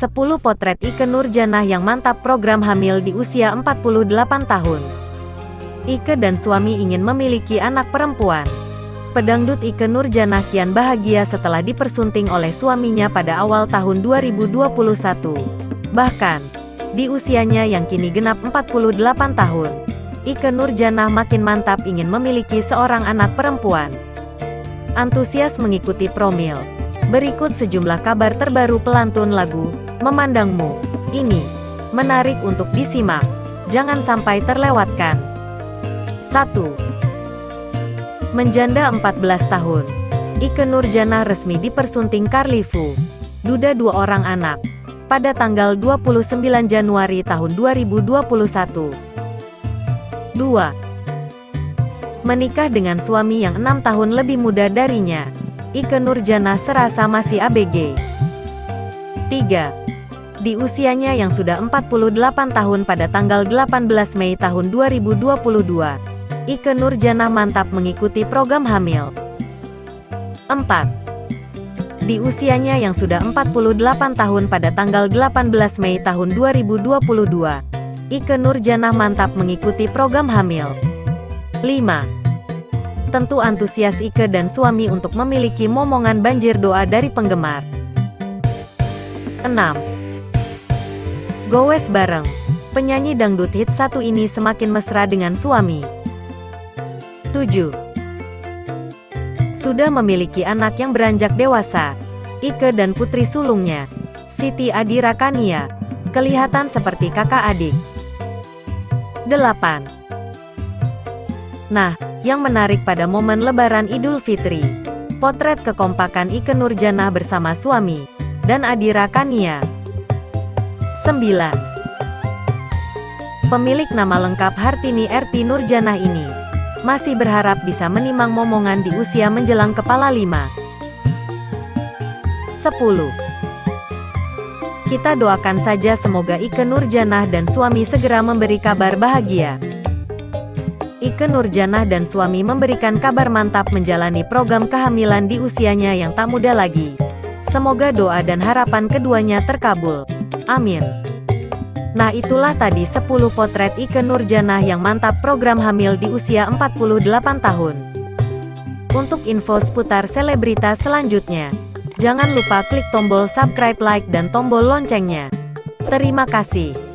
10 potret Ikke Nurjanah yang mantap program hamil di usia 48 tahun. Ikke dan suami ingin memiliki anak perempuan. Pedangdut Ikke Nurjanah kian bahagia setelah dipersunting oleh suaminya pada awal tahun 2021. Bahkan, di usianya yang kini genap 48 tahun, Ikke Nurjanah makin mantap ingin memiliki seorang anak perempuan. Antusias mengikuti promil. Berikut sejumlah kabar terbaru pelantun lagu Memandangmu. Ini menarik untuk disimak. Jangan sampai terlewatkan. 1. Menjanda 14 tahun. Ikke Nurjanah resmi dipersunting Carly Fu, duda 2 orang anak, pada tanggal 29 Januari tahun 2021. 2. Menikah dengan suami yang 6 tahun lebih muda darinya. Ikke Nurjanah serasa masih ABG. 3. Di usianya yang sudah 48 tahun pada tanggal 18 Mei tahun 2022, Ikke Nurjanah mantap mengikuti program hamil. 4. Di usianya yang sudah 48 tahun pada tanggal 18 Mei tahun 2022, Ikke Nurjanah mantap mengikuti program hamil. 5. Tentu antusias Ikke dan suami untuk memiliki momongan banjir doa dari penggemar. 6. Gowes bareng. Penyanyi dangdut hits satu ini semakin mesra dengan suami. 7. Sudah memiliki anak yang beranjak dewasa. Ikke dan putri sulungnya, Siti Adira Kania, kelihatan seperti kakak adik. 8. Nah, yang menarik pada momen Lebaran Idul Fitri, potret kekompakan Ikke Nurjanah bersama suami dan Adira Kania. 9. Pemilik nama lengkap Hartini Erti Nurjanah ini masih berharap bisa menimang momongan di usia menjelang kepala 5. 10. Kita doakan saja semoga Ikke Nurjanah dan suami segera memberi kabar bahagia. Ikke Nurjanah dan suami memberikan kabar mantap menjalani program kehamilan di usianya yang tak muda lagi. Semoga doa dan harapan keduanya terkabul. Amin. Nah, itulah tadi 10 potret Ikke Nurjanah yang mantap program hamil di usia 48 tahun. Untuk info seputar selebritas selanjutnya, jangan lupa klik tombol subscribe, like, dan tombol loncengnya. Terima kasih.